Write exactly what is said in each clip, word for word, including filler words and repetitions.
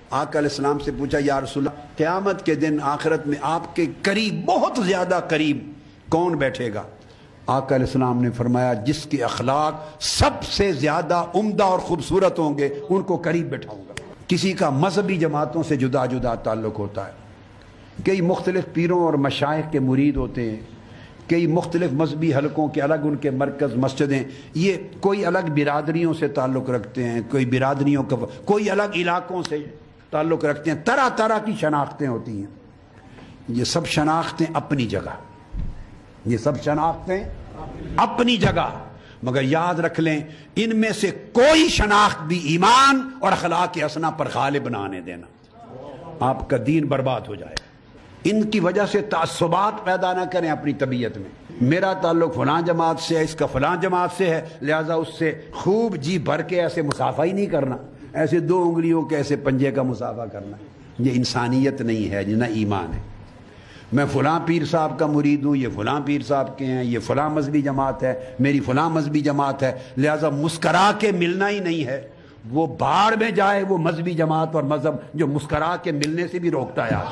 آقا علیہ السلام سے پوچھا یا رسول اللہ قیامت کے دن آخرت میں آپ کے قریب بہت زیادہ قریب کون بیٹھے گا؟ آقا علیہ السلام نے فرمایا جس کے اخلاق سب سے زیادہ عمدہ اور خوبصورت ہوں گے ان کو قریب بٹھاؤں گا۔ کسی کا مذہبی جماعتوں سے جدا جدا تعلق ہوتا ہے، کئی مختلف پیروں اور مشائخ کے مرید ہوتے ہیں، کئی مختلف مذہبی حلقوں کے الگ ان کے مرکز مسجدیں، یہ کوئی الگ برادریوں سے تعلق رکھتے ہیں، کوئی برادریوں کا کوئی الگ علاقوں سے تعلق رکھتے ہیں، طرح طرح کی شناختیں ہوتی ہیں۔ یہ سب شناختیں اپنی جگہ، یہ سب شناختیں اپنی جگہ، مگر یاد رکھ لیں ان میں سے کوئی شناخت بھی ایمان اور اخلاق حسنہ پر غالب نہ آنے دینا، آپ کا دین برباد ہو جائے۔ ان کی وجہ سے تعصبات پیدا نہ کریں اپنی طبیعت میں، میرا تعلق فلاں جماعت سے ہے، اس کا فلاں جماعت سے ہے، لہذا اس سے خوب جی بھر کے ایسے مصافحہ ہی نہیں کرنا، ایسے دو انگلیوں کے ایسے پنجے کا مصافحہ کرنا، یہ انسانیت نہیں ہے، نہ ایمان ہے۔ میں فلاں پیر صاحب کا مرید ہوں، یہ فلاں پیر صاحب کے ہیں، یہ فلاں مذہبی جماعت ہے، میری فلاں مذہبی جماعت ہے، لہذا مسکرا کے ملنا ہی نہیں ہے۔ وہ بھاڑ میں جائے وہ مذہبی جماعت اور مذہب جو مسکرا کے ملنے سے بھی روکتا ہے،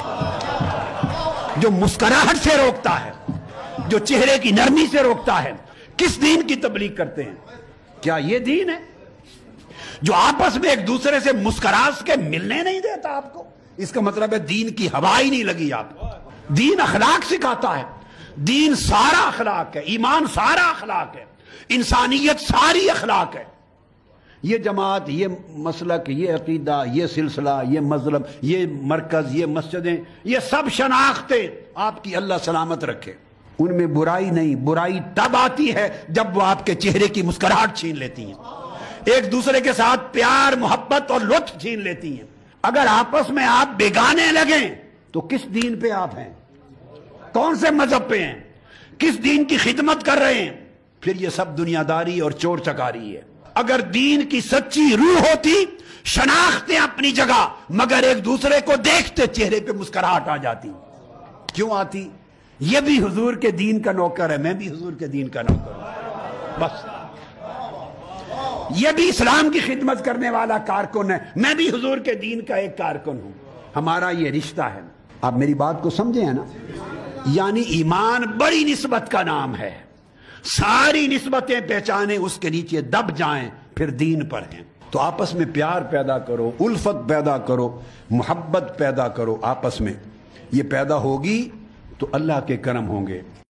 آپ جو مسکراہٹ سے روکتا ہے، جو چہرے کی نرمی سے روکتا ہے، کس دین کی تبلیغ کرتے ہیں؟ کیا یہ دین ہے جو آپس میں ایک دوسرے سے مسکراس کے ملنے نہیں دیتا آپ کو؟ اس کا مطلب ہے دین کی ہوا ہی نہیں لگی آپ کو۔ دین اخلاق سکھاتا ہے، دین سارا اخلاق ہے، ایمان سارا اخلاق ہے، انسانیت ساری اخلاق ہے۔ یہ جماعت، یہ مسلک، یہ عقیدہ، یہ سلسلہ، یہ مذہب، یہ مرکز، یہ مسجدیں، یہ سب شناختیں آپ کی اللہ سلامت رکھے، ان میں برائی نہیں۔ برائی تب آتی ہے جب وہ آپ کے چہرے کی مسکراہٹ چھین لیتی ہیں، ایک دوسرے کے ساتھ پیار محبت اور لطف چھین لیتی ہیں۔ اگر آپس میں آپ بیگانے لگیں تو کس دین پہ آپ ہیں؟ کون سے مذہب پہ ہیں؟ کس دین کی خدمت کر رہے ہیں؟ پھر یہ سب دنیا داری اور چور چکاری ہے۔ اگر دین کی سچی روح ہوتی، شناختیں اپنی جگہ، مگر ایک دوسرے کو دیکھتے چہرے پہ مسکراہٹ آ جاتی۔ کیوں آتی؟ یہ بھی حضور کے دین کا نوکر ہے، میں بھی حضور کے دین کا نوکر ہوں، بس۔ یہ بھی اسلام کی خدمت کرنے والا کارکن ہے، میں بھی حضور کے دین کا ایک کارکن ہوں، ہمارا یہ رشتہ ہے۔ آپ میری بات کو سمجھے ہیں نا؟ یعنی ایمان بڑی نسبت کا نام ہے، ساری نسبتیں پہچانے اس کے نیچے دب جائیں، پھر دین پر ہیں۔ تو آپس میں پیار پیدا کرو، الفت پیدا کرو، محبت پیدا کرو آپس میں، یہ پیدا ہوگی تو اللہ کے کرم ہوں گے۔